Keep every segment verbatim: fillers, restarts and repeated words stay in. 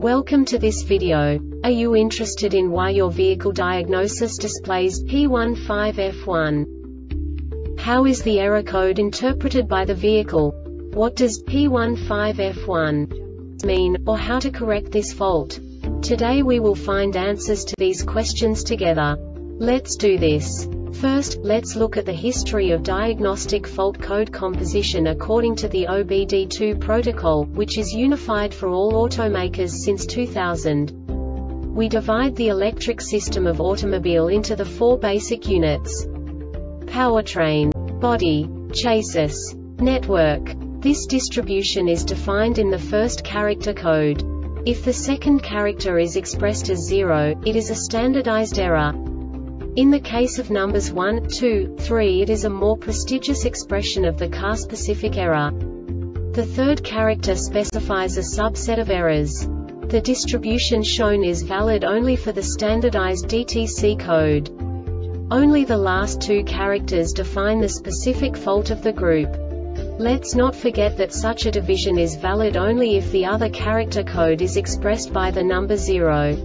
Welcome to this video. Are you interested in why your vehicle diagnosis displays P one five F one? How is the error code interpreted by the vehicle? What does P one five F one mean, or how to correct this fault? Today we will find answers to these questions together. Let's do this. First, let's look at the history of diagnostic fault code composition according to the O B D two protocol, which is unified for all automakers since two thousand. We divide the electric system of automobile into the four basic units: powertrain, body, chassis, network. This distribution is defined in the first character code. If the second character is expressed as zero, it is a standardized error. In the case of numbers one, two, three, it is a more prestigious expression of the car-specific error. The third character specifies a subset of errors. The distribution shown is valid only for the standardized D T C code. Only the last two characters define the specific fault of the group. Let's not forget that such a division is valid only if the other character code is expressed by the number zero.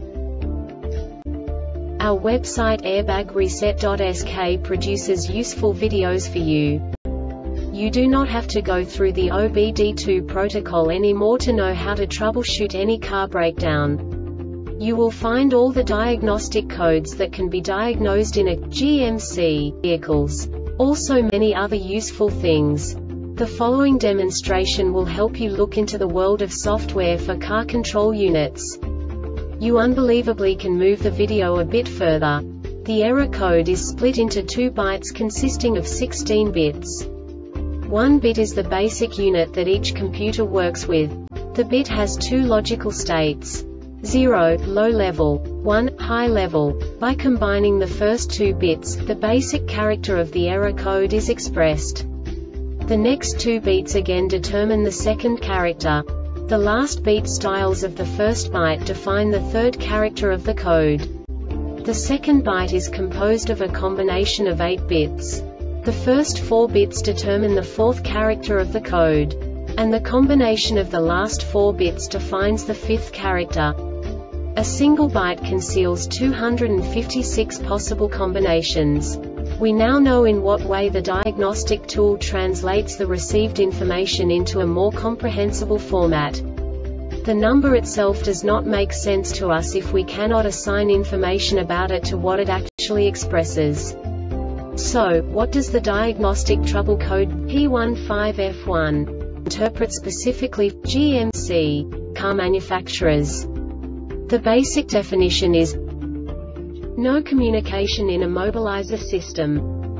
Our website airbag reset dot S K produces useful videos for you. You do not have to go through the O B D two protocol anymore to know how to troubleshoot any car breakdown. You will find all the diagnostic codes that can be diagnosed in a G M C vehicles. Also many other useful things. The following demonstration will help you look into the world of software for car control units. You unbelievably can move the video a bit further. The error code is split into two bytes consisting of sixteen bits. One bit is the basic unit that each computer works with. The bit has two logical states: zero, low level, one, high level. By combining the first two bits, the basic character of the error code is expressed. The next two bits again determine the second character. The last beat styles of the first byte define the third character of the code. The second byte is composed of a combination of eight bits. The first four bits determine the fourth character of the code. And the combination of the last four bits defines the fifth character. A single byte conceals two hundred fifty-six possible combinations. We now know in what way the diagnostic tool translates the received information into a more comprehensible format. The number itself does not make sense to us if we cannot assign information about it to what it actually expresses. So, what does the diagnostic trouble code P one five F one interpret specifically for G M C car manufacturers? The basic definition is no communication in a mobilizer system.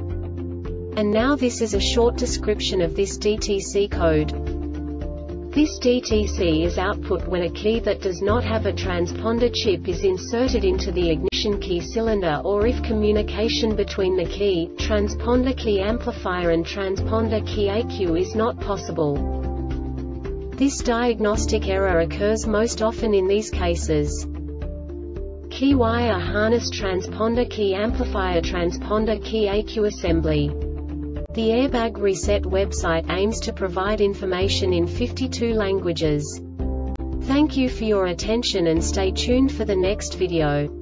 And now this is a short description of this D T C code. This D T C is output when a key that does not have a transponder chip is inserted into the ignition key cylinder, or if communication between the key, transponder key amplifier and transponder key E Q is not possible. This diagnostic error occurs most often in these cases: key wire harness, transponder key amplifier, transponder key E Q assembly. The Airbag Reset website aims to provide information in fifty-two languages. Thank you for your attention and stay tuned for the next video.